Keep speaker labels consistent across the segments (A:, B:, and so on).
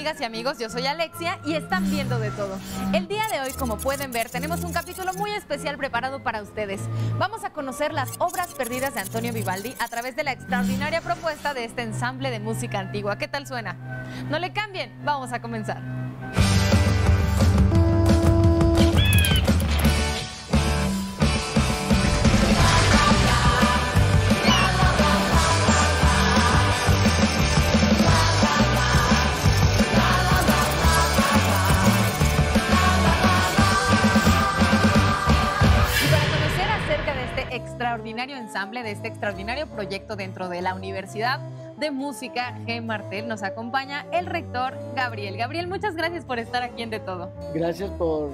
A: amigas y amigos? Yo soy Alexia y están viendo de todo. El día de hoy, como pueden ver, tenemos un capítulo muy especial preparado para ustedes. Vamos a conocer las obras perdidas de Antonio Vivaldi a través de la extraordinaria propuesta de este ensamble de música antigua. ¿Qué tal suena? No le cambien, vamos a comenzar. Extraordinario ensamble, de este extraordinario proyecto dentro de la Universidad de Música G. Martel, nos acompaña el rector Gabriel. Gabriel, muchas gracias por estar aquí en De Todo.
B: Gracias por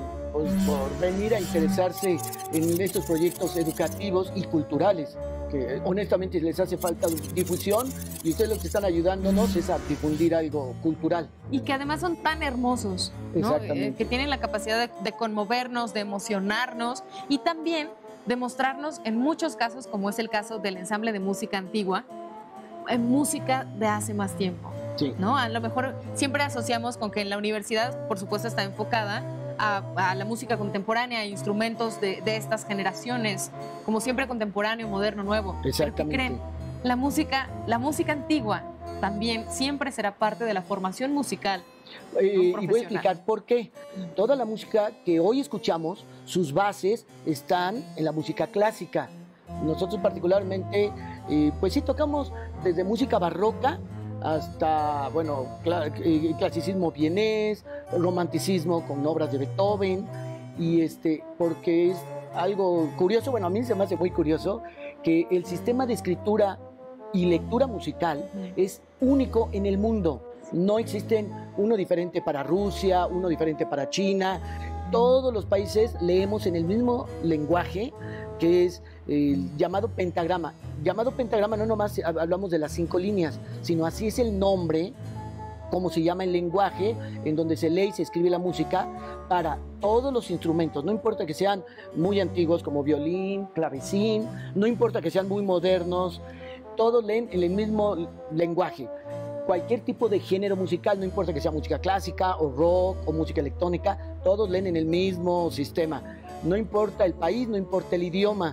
B: venir a interesarse en estos proyectos educativos y culturales, que honestamente les hace falta difusión y ustedes lo que están ayudándonos es a difundir algo cultural.
A: Y que además son tan hermosos, ¿no?
B: Exactamente.
A: Que tienen la capacidad de conmovernos, de emocionarnos y también demostrarnos en muchos casos, como es el caso del ensamble de música antigua, en música de hace más tiempo.
B: Sí.
A: ¿No? A lo mejor siempre asociamos con que en la universidad, por supuesto, está enfocada a la música contemporánea, instrumentos de estas generaciones, como siempre contemporáneo, moderno, nuevo.
B: Exactamente.
A: Pero ¿qué creen? La música antigua también siempre será parte de la formación musical.
B: Y voy a explicar por qué. Toda la música que hoy escuchamos, sus bases están en la música clásica. Nosotros particularmente, pues sí tocamos desde música barroca hasta, bueno, clasicismo vienés, romanticismo con obras de Beethoven, y porque es algo curioso, bueno, a mí se me hace muy curioso que el sistema de escritura y lectura musical es único en el mundo. No existen uno diferente para Rusia, uno diferente para China. Todos los países leemos en el mismo lenguaje, que es el llamado pentagrama. Llamado pentagrama no nomás hablamos de las 5 líneas, sino así es el nombre, como se llama el lenguaje, en donde se lee y se escribe la música para todos los instrumentos. No importa que sean muy antiguos como violín, clavecín, no importa que sean muy modernos, todos leen en el mismo lenguaje. Cualquier tipo de género musical, no importa que sea música clásica o rock o música electrónica, todos leen en el mismo sistema. No importa el país, no importa el idioma.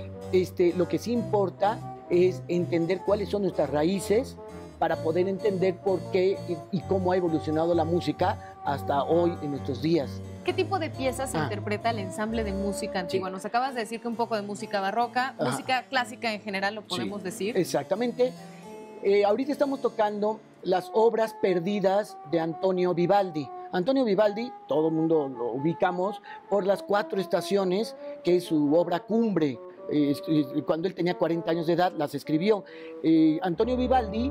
B: Lo que sí importa es entender cuáles son nuestras raíces para poder entender por qué y cómo ha evolucionado la música hasta hoy en nuestros días.
A: ¿Qué tipo de piezas se interpreta el ensamble de música antigua? Sí. Nos acabas de decir que un poco de música barroca, música clásica en general, lo podemos decir.
B: Exactamente. Ahorita estamos tocando las obras perdidas de Antonio Vivaldi. Antonio Vivaldi, todo el mundo lo ubicamos por Las 4 Estaciones, que es su obra cumbre. Cuando él tenía 40 años de edad, las escribió. Antonio Vivaldi,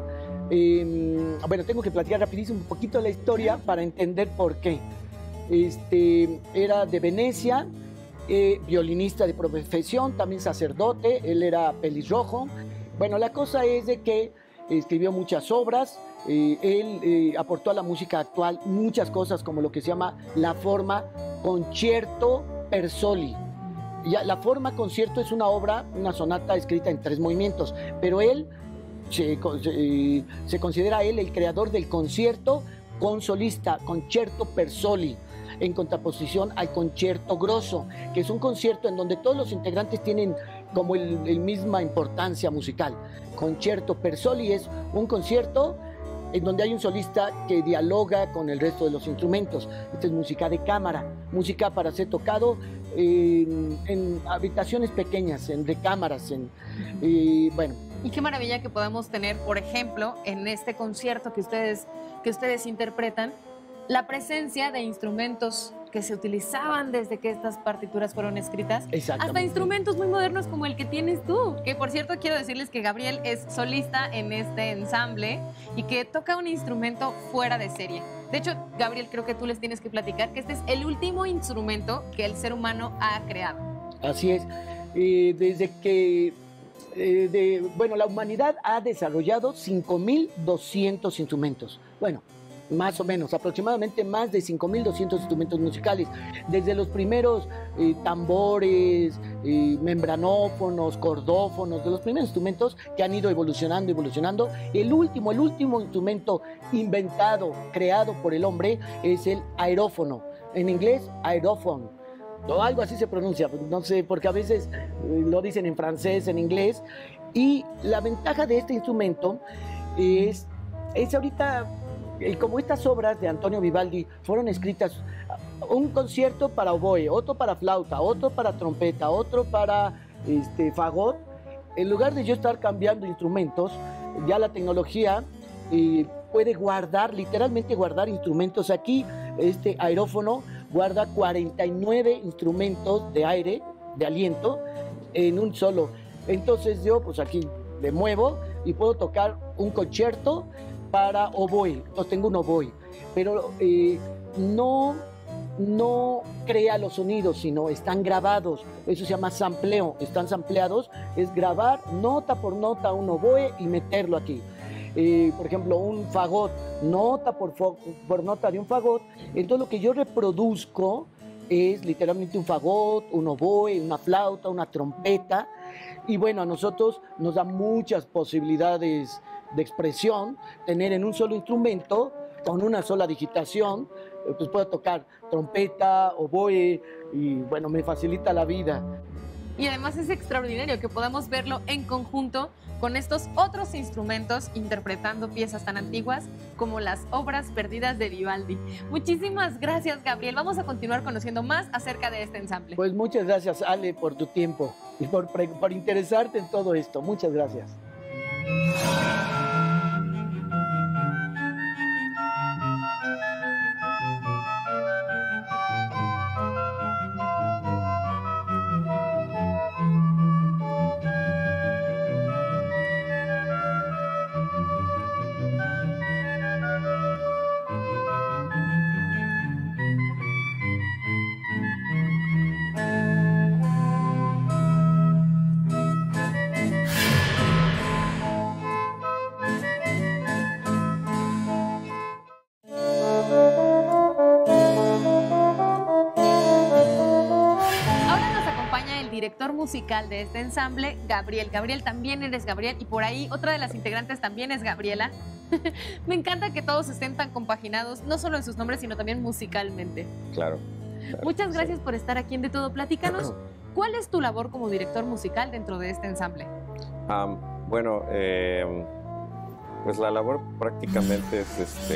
B: bueno, tengo que platicar rapidísimo un poquito la historia para entender por qué. Era de Venecia, violinista de profesión, también sacerdote, él era pelirrojo. Bueno, la cosa es de que escribió muchas obras, él aportó a la música actual muchas cosas como lo que se llama la forma concierto per soli. La forma concierto es una obra, una sonata escrita en 3 movimientos, pero él se considera él el creador del concierto con solista, concierto per soli, en contraposición al concierto grosso, que es un concierto en donde todos los integrantes tienen como el misma importancia musical. Concierto per soli es un concierto en donde hay un solista que dialoga con el resto de los instrumentos. Esta es música de cámara, música para ser tocado en habitaciones pequeñas, en recámaras, bueno.
A: Y qué maravilla que podamos tener, por ejemplo, en este concierto que ustedes interpretan, la presencia de instrumentos que se utilizaban desde que estas partituras fueron escritas, hasta instrumentos muy modernos como el que tienes tú, que por cierto quiero decirles que Gabriel es solista en este ensamble y que toca un instrumento fuera de serie. De hecho, Gabriel, creo que tú les tienes que platicar que este es el último instrumento que el ser humano ha creado.
B: Así es, desde que bueno, la humanidad ha desarrollado 5.200 instrumentos. Bueno, más o menos, aproximadamente más de 5.200 instrumentos musicales, desde los primeros tambores, membranófonos, cordófonos, de los primeros instrumentos que han ido evolucionando, evolucionando. El último instrumento inventado, creado por el hombre, es el aerófono, en inglés aerófono, o algo así se pronuncia, no sé, porque a veces lo dicen en francés, en inglés, y la ventaja de este instrumento es ahorita, como estas obras de Antonio Vivaldi fueron escritas, un concierto para oboe, otro para flauta, otro para trompeta, otro para fagot, en lugar de yo estar cambiando instrumentos, ya la tecnología puede guardar, literalmente guardar instrumentos. Aquí este aerófono guarda 49 instrumentos de aire, de aliento, en un solo. Entonces yo pues aquí le muevo y puedo tocar un concierto para oboe. Entonces tengo un oboe, pero no crea los sonidos, sino están grabados. Eso se llama sampleo, están sampleados, es grabar nota por nota un oboe y meterlo aquí. Por ejemplo, un fagot, nota por nota de un fagot. Entonces lo que yo reproduzco es literalmente un fagot, un oboe, una flauta, una trompeta. Y bueno, a nosotros nos da muchas posibilidades de expresión tener en un solo instrumento, con una sola digitación, pues puedo tocar trompeta, oboe, y bueno, me facilita la vida.
A: Y además es extraordinario que podamos verlo en conjunto con estos otros instrumentos interpretando piezas tan antiguas como las obras perdidas de Vivaldi. Muchísimas gracias, Gabriel. Vamos a continuar conociendo más acerca de este ensamble.
B: Pues muchas gracias, Ale, por tu tiempo y por interesarte en todo esto. Muchas gracias.
A: Director musical de este ensamble, Gabriel. Gabriel, también eres Gabriel, y por ahí otra de las integrantes también es Gabriela. Me encanta que todos estén tan compaginados, no solo en sus nombres, sino también musicalmente.
C: Claro.
A: Muchas gracias por estar aquí en De Todo. Platícanos, ¿cuál es tu labor como director musical dentro de este ensamble?
C: Bueno, pues la labor prácticamente es,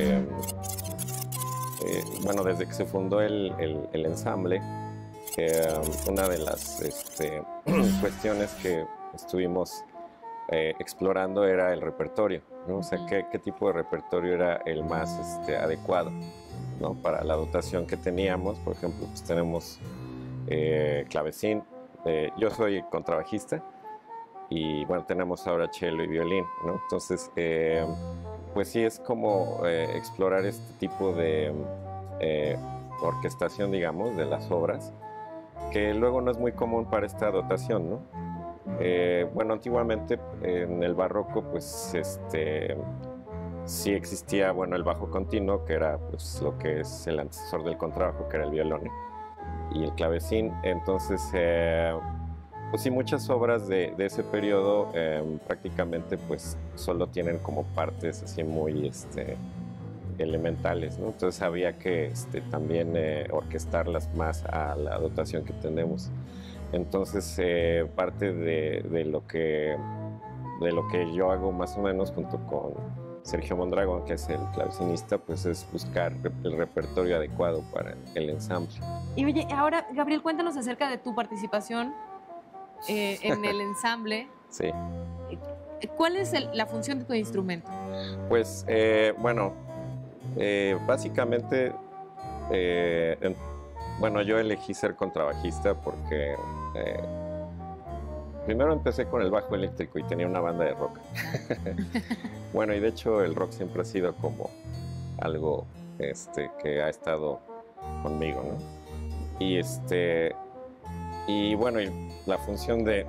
C: bueno, desde que se fundó el ensamble, una de las cuestiones que estuvimos explorando era el repertorio, ¿no? O sea, qué tipo de repertorio era el más adecuado, ¿no? Para la dotación que teníamos. Por ejemplo, pues tenemos clavecín, yo soy contrabajista, y bueno, tenemos ahora cello y violín, ¿no? Entonces, pues sí es como explorar este tipo de orquestación, digamos, de las obras, que luego no es muy común para esta dotación, ¿no? Bueno, antiguamente en el barroco, pues sí existía, bueno, el bajo continuo, que era pues lo que es el antecesor del contrabajo, que era el violone, y el clavecín. Entonces, pues sí, muchas obras de ese periodo prácticamente pues solo tienen como partes así muy elementales, ¿no? Entonces había que también orquestarlas más a la dotación que tenemos. Entonces parte de lo que yo hago más o menos junto con Sergio Mondragón, que es el clavecinista, pues es buscar el repertorio adecuado para el ensamble.
A: Y oye, ahora Gabriel, cuéntanos acerca de tu participación en el ensamble.
C: Sí.
A: ¿Cuál es la función de tu instrumento?
C: Pues bueno, básicamente, bueno, yo elegí ser contrabajista porque primero empecé con el bajo eléctrico y tenía una banda de rock. Bueno, y de hecho el rock siempre ha sido como algo que ha estado conmigo, ¿no? Y bueno, y la función del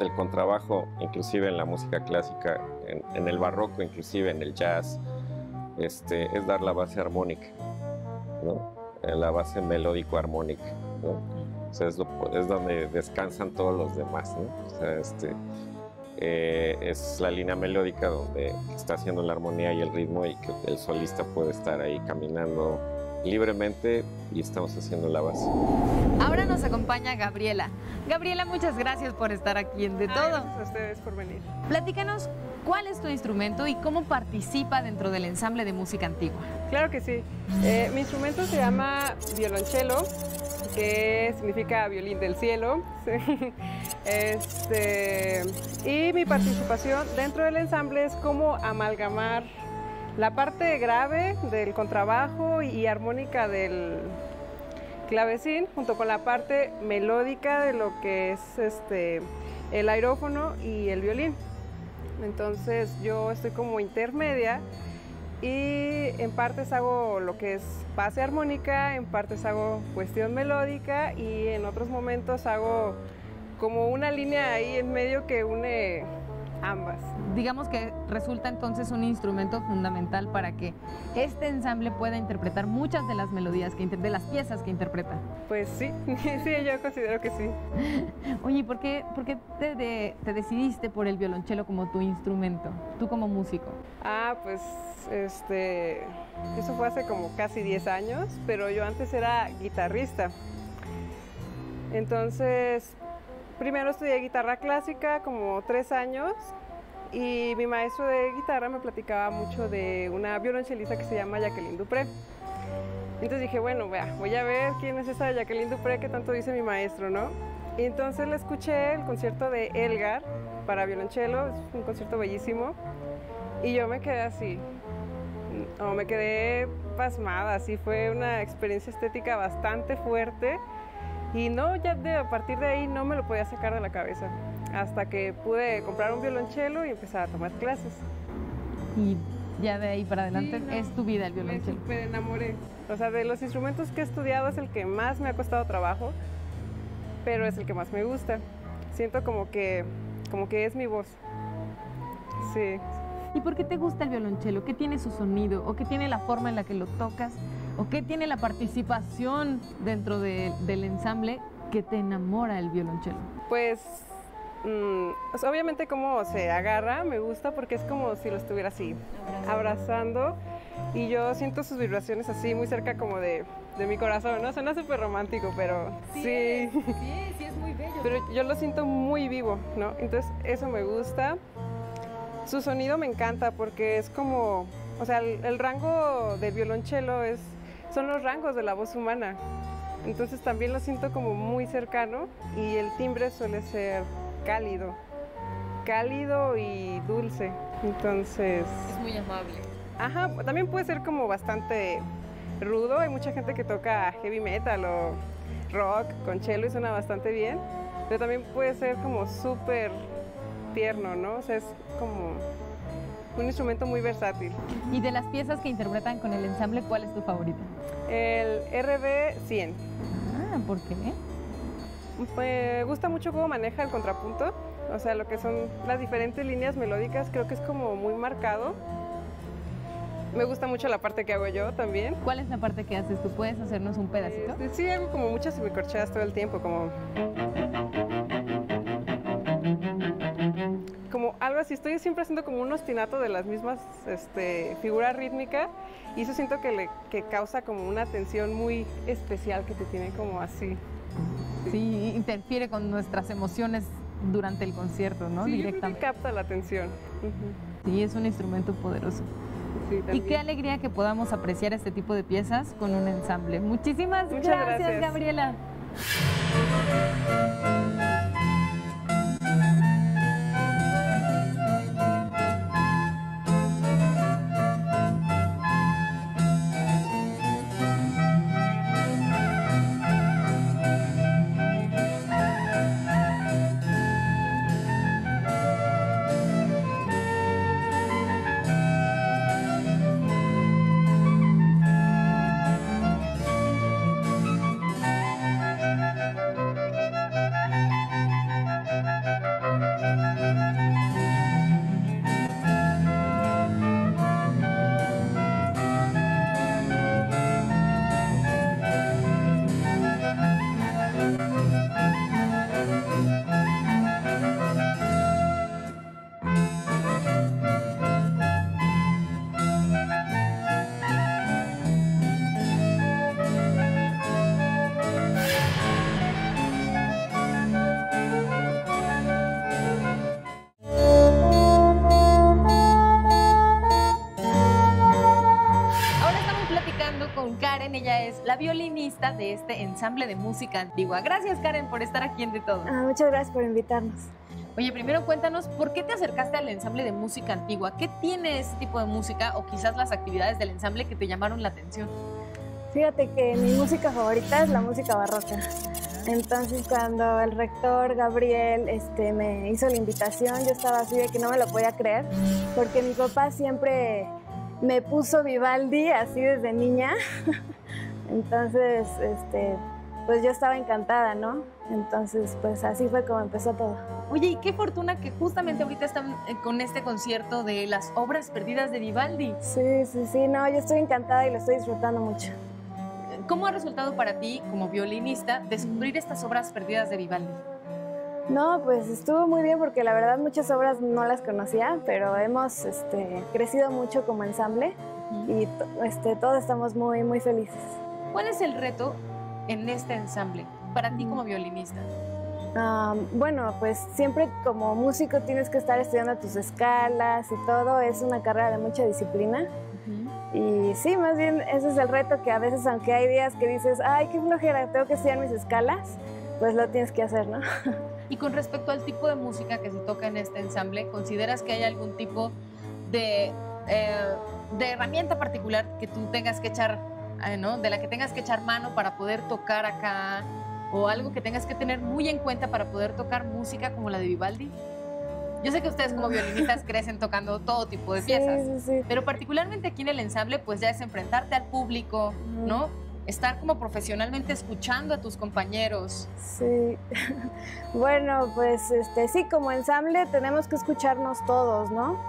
C: contrabajo, inclusive en la música clásica, en el barroco, inclusive en el jazz, es dar la base armónica, ¿no? La base melódico-armónica, ¿no? O sea, es donde descansan todos los demás, ¿no? O sea, es la línea melódica donde está haciendo la armonía y el ritmo, y que el solista puede estar ahí caminando libremente y estamos haciendo la base.
A: Ahora nos acompaña Gabriela. Gabriela, muchas gracias por estar aquí en De Todo.
D: Gracias a ustedes por venir.
A: Platícanos cuál es tu instrumento y cómo participa dentro del ensamble de música antigua.
D: Claro que sí. Mi instrumento se llama violonchelo, que significa violín del cielo. Y mi participación dentro del ensamble es como amalgamar la parte grave del contrabajo y armónica del clavecín junto con la parte melódica de lo que es el aerófono y el violín. Entonces yo estoy como intermedia y en partes hago lo que es base armónica, en partes hago cuestión melódica y en otros momentos hago como una línea ahí en medio que une ambas.
A: Digamos que resulta entonces un instrumento fundamental para que este ensamble pueda interpretar muchas de las melodías, de las piezas que interpreta.
D: Pues sí, sí, yo considero que sí.
A: Oye, ¿por qué te decidiste por el violonchelo como tu instrumento, tú como músico?
D: Pues eso fue hace como casi 10 años, pero yo antes era guitarrista. Entonces, primero estudié guitarra clásica como 3 años y mi maestro de guitarra me platicaba mucho de una violonchelista que se llama Jacqueline Dupré. Entonces dije, bueno, voy a ver quién es esa Jacqueline Dupré que tanto dice mi maestro, ¿no? Y entonces le escuché el concierto de Elgar para violonchelo, es un concierto bellísimo, y yo me quedé así, me quedé pasmada, así fue una experiencia estética bastante fuerte. Y no, a partir de ahí no me lo podía sacar de la cabeza, hasta que pude comprar un violonchelo y empezar a tomar clases.
A: Y ya de ahí para adelante es tu vida el violonchelo.
D: Me súper enamoré. O sea, de los instrumentos que he estudiado es el que más me ha costado trabajo, pero es el que más me gusta. Siento como que es mi voz. Sí.
A: ¿Y por qué te gusta el violonchelo? ¿Qué tiene su sonido? ¿O qué tiene la forma en la que lo tocas? ¿O qué tiene la participación dentro del ensamble que te enamora el violonchelo?
D: Pues obviamente cómo se agarra me gusta porque es como si lo estuviera así, abrazando, y yo siento sus vibraciones así muy cerca como de mi corazón, ¿no? Suena súper romántico, pero sí es muy bello. Pero yo lo siento muy vivo, ¿no? Entonces eso me gusta. Su sonido me encanta porque es como, o sea, el rango del violonchelo son los rangos de la voz humana. Entonces también lo siento como muy cercano y el timbre suele ser cálido y dulce. Entonces...
A: Es muy amable.
D: Ajá, también puede ser como bastante rudo. Hay mucha gente que toca heavy metal o rock con cello y suena bastante bien. Pero también puede ser como súper tierno, ¿no? O sea, es como un instrumento muy versátil.
A: Y de las piezas que interpretan con el ensamble, ¿cuál es tu favorita?
D: El RB100.
A: ¿Por qué?
D: Me gusta mucho cómo maneja el contrapunto, o sea, lo que son las diferentes líneas melódicas, creo que es como muy marcado. Me gusta mucho la parte que hago yo también.
A: ¿Cuál es la parte que haces tú? ¿Puedes hacernos un pedacito?
D: Sí, hago como muchas semicorcheas todo el tiempo, como algo así. Estoy siempre haciendo como un ostinato de las mismas figuras rítmicas y eso siento que causa como una tensión muy especial que te tiene como así.
A: Sí, interfiere con nuestras emociones durante el concierto, ¿no?
D: Sí,
A: directamente.
D: Capta la atención.
A: Sí, es un instrumento poderoso.
D: Sí,
A: y qué alegría que podamos apreciar este tipo de piezas con un ensamble. Muchas gracias, Gabriela. violinista de este ensamble de música antigua. Gracias, Karen, por estar aquí en De Todo.
E: Muchas gracias por invitarnos.
A: Oye, primero cuéntanos, ¿por qué te acercaste al ensamble de música antigua? ¿Qué tiene este tipo de música o quizás las actividades del ensamble que te llamaron la atención?
E: Fíjate que mi música favorita es la música barroca. Entonces, cuando el rector Gabriel me hizo la invitación, yo estaba así de que no me lo podía creer, porque mi papá siempre me puso Vivaldi así desde niña. Entonces, pues yo estaba encantada, ¿no? Entonces, pues así fue como empezó todo.
A: Oye, y qué fortuna que justamente ahorita están con este concierto de las obras perdidas de Vivaldi.
E: Sí, no, yo estoy encantada y lo estoy disfrutando mucho.
A: ¿Cómo ha resultado para ti, como violinista, descubrir estas obras perdidas de Vivaldi?
E: No, pues estuvo muy bien porque la verdad muchas obras no las conocía, pero hemos crecido mucho como ensamble y todos estamos muy, muy felices.
A: ¿Cuál es el reto en este ensamble para ti como violinista?
E: Bueno, pues siempre como músico tienes que estar estudiando tus escalas y todo, es una carrera de mucha disciplina. Y sí, más bien ese es el reto, que a veces aunque hay días que dices, ay, qué flojera, tengo que estudiar mis escalas, pues lo tienes que hacer, ¿no?
A: Y con respecto al tipo de música que se toca en este ensamble, ¿consideras que hay algún tipo de herramienta particular que tú tengas que echar, ¿no? De la que tengas que echar mano para poder tocar acá, o algo que tengas que tener muy en cuenta para poder tocar música como la de Vivaldi? Yo sé que ustedes como violinistas crecen tocando todo tipo de piezas,
E: sí.
A: Pero particularmente aquí en el ensamble, pues ya es enfrentarte al público, ¿no? Estar como profesionalmente escuchando a tus compañeros.
E: Sí, bueno, pues sí, como ensamble tenemos que escucharnos todos, ¿no?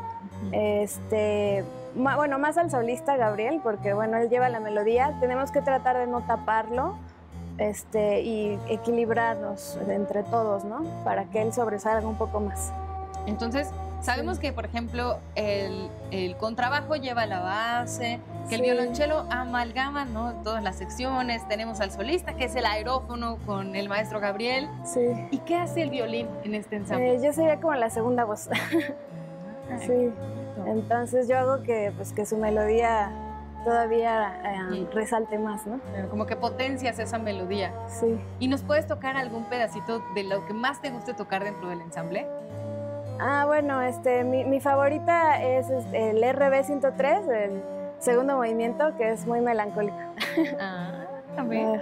E: Bueno, más al solista Gabriel, porque bueno, él lleva la melodía, tenemos que tratar de no taparlo, y equilibrarnos entre todos, ¿no? Para que él sobresalga un poco más.
A: Entonces, sabemos que, por ejemplo, el contrabajo lleva la base, que el violonchelo amalgama, ¿no? Todas las secciones. Tenemos al solista, que es el aerófono con el maestro Gabriel.
E: Sí.
A: ¿Y qué hace el violín en este ensamble?
E: Yo sería como la segunda voz. Sí. Entonces yo hago que su melodía todavía resalte más, ¿no?
A: Como que potencias esa melodía.
E: Sí.
A: ¿Y nos puedes tocar algún pedacito de lo que más te guste tocar dentro del ensamble?
E: Bueno, mi favorita es el RB 103, el segundo movimiento, que es muy melancólico.
A: A ver.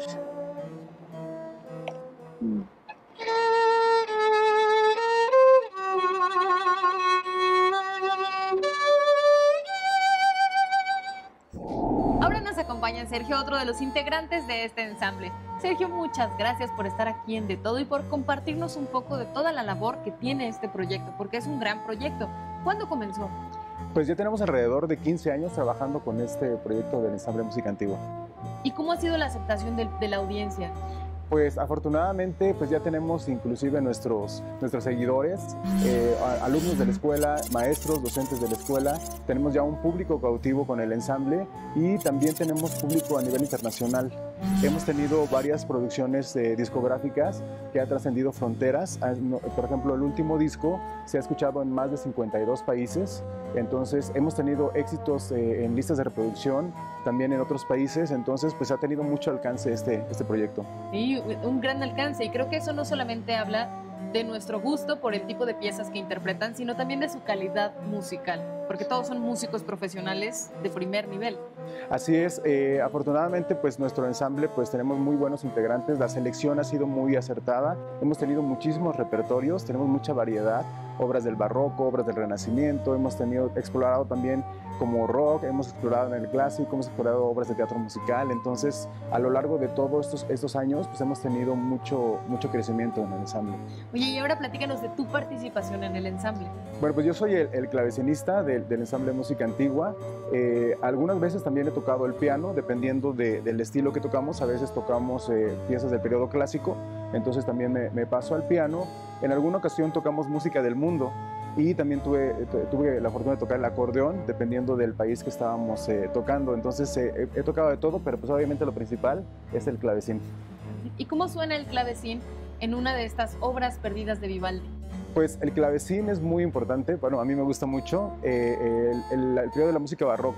A: Ahora nos acompaña Sergio, otro de los integrantes de este ensamble. Sergio, muchas gracias por estar aquí en De Todo y por compartirnos un poco de toda la labor que tiene este proyecto, porque es un gran proyecto. ¿Cuándo comenzó?
F: Pues ya tenemos alrededor de 15 años trabajando con este proyecto del ensamble de música antigua.
A: ¿Y cómo ha sido la aceptación de la audiencia?
F: Pues afortunadamente pues ya tenemos inclusive nuestros seguidores, alumnos de la escuela, maestros, docentes de la escuela. Tenemos ya un público cautivo con el ensamble y también tenemos público a nivel internacional. Hemos tenido varias producciones discográficas que ha trascendido fronteras. Por ejemplo, el último disco se ha escuchado en más de 52 países. Entonces hemos tenido éxitos en listas de reproducción también en otros países. Entonces pues ha tenido mucho alcance este proyecto.
A: Sí, un gran alcance, y creo que eso no solamente habla de nuestro gusto por el tipo de piezas que interpretan, sino también de su calidad musical, porque todos son músicos profesionales de primer nivel.
F: Así es, afortunadamente pues nuestro ensamble pues tenemos muy buenos integrantes, la selección ha sido muy acertada, hemos tenido muchísimos repertorios, tenemos mucha variedad, obras del barroco, obras del renacimiento, hemos explorado también como rock, hemos explorado en el clásico, hemos explorado obras de teatro musical. Entonces a lo largo de todos estos años pues hemos tenido mucho crecimiento en el ensamble.
A: Oye, y ahora platícanos de tu participación en el ensamble.
F: Bueno, pues yo soy el clavecinista del ensamble de música antigua. Algunas veces también he tocado el piano, dependiendo del estilo que tocamos. A veces tocamos piezas del periodo clásico, entonces también me paso al piano. En alguna ocasión tocamos música del mundo y también tuve la fortuna de tocar el acordeón, dependiendo del país que estábamos tocando. Entonces he tocado de todo, pero pues obviamente lo principal es el clavecín.
A: ¿Y cómo suena el clavecín en una de estas obras perdidas de Vivaldi?
F: Pues el clavecín es muy importante, bueno, a mí me gusta mucho. El periodo de la música barroca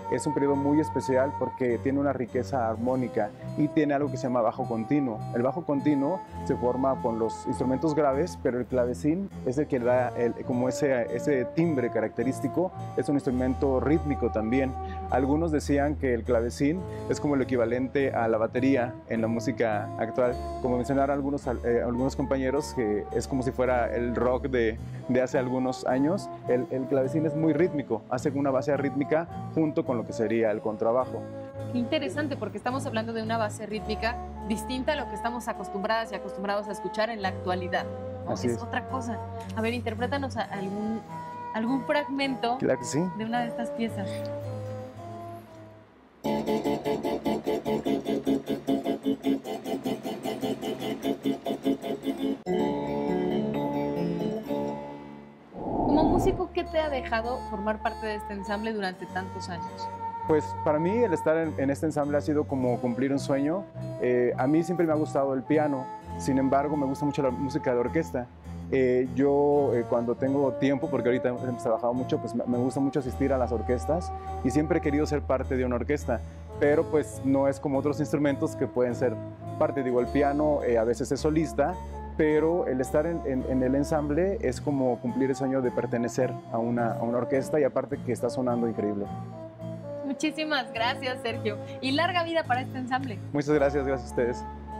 F: es un periodo muy especial porque tiene una riqueza armónica y tiene algo que se llama bajo continuo. El bajo continuo se forma con los instrumentos graves, pero el clavecín es el que da como ese timbre característico. Es un instrumento rítmico también. Algunos decían que el clavecín es como el equivalente a la batería en la música actual. Como mencionaron algunos compañeros, que es como si fuera el rock de hace algunos años. El clavecín es muy rítmico, hace una base rítmica junto con lo que sería el contrabajo.
A: Qué interesante, porque estamos hablando de una base rítmica distinta a lo que estamos acostumbradas y acostumbrados a escuchar en la actualidad, ¿no?
F: Así es.
A: Otra cosa. A ver, interprétanos algún fragmento
F: Claro que sí.
A: de una de estas piezas. Como músico, ¿qué te ha dejado formar parte de este ensamble durante tantos años?
F: Pues para mí el estar en este ensamble ha sido como cumplir un sueño. A mí siempre me ha gustado el piano, sin embargo me gusta mucho la música de orquesta. Yo cuando tengo tiempo, porque ahorita hemos trabajado mucho, pues me gusta mucho asistir a las orquestas y siempre he querido ser parte de una orquesta, pero pues no es como otros instrumentos que pueden ser parte. Digo, el piano a veces es solista, pero el estar en el ensamble es como cumplir el sueño de pertenecer a una orquesta, y aparte que está sonando increíble.
A: Muchísimas gracias, Sergio, y larga vida para este ensamble.
F: Muchas gracias, gracias a ustedes.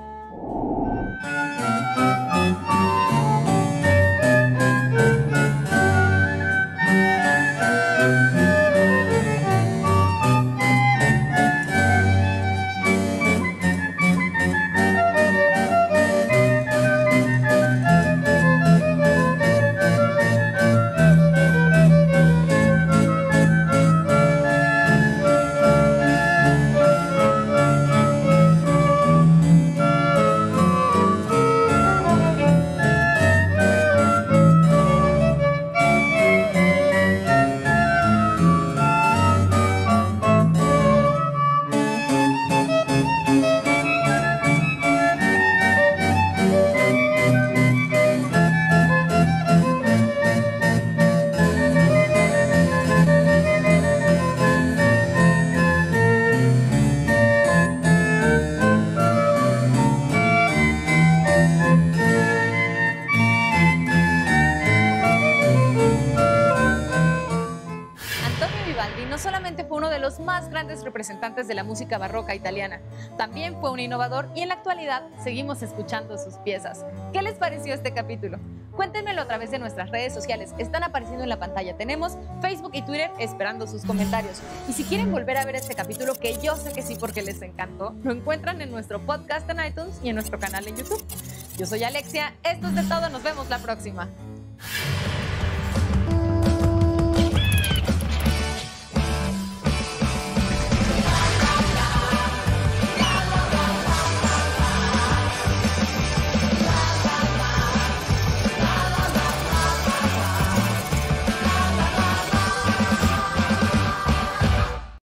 A: No solamente fue uno de los más grandes representantes de la música barroca italiana, también fue un innovador y en la actualidad seguimos escuchando sus piezas. ¿Qué les pareció este capítulo? Cuéntenmelo a través de nuestras redes sociales, están apareciendo en la pantalla. Tenemos Facebook y Twitter esperando sus comentarios. Y si quieren volver a ver este capítulo, que yo sé que sí porque les encantó, lo encuentran en nuestro podcast en iTunes y en nuestro canal en YouTube. Yo soy Alexia, esto es de todo, nos vemos la próxima.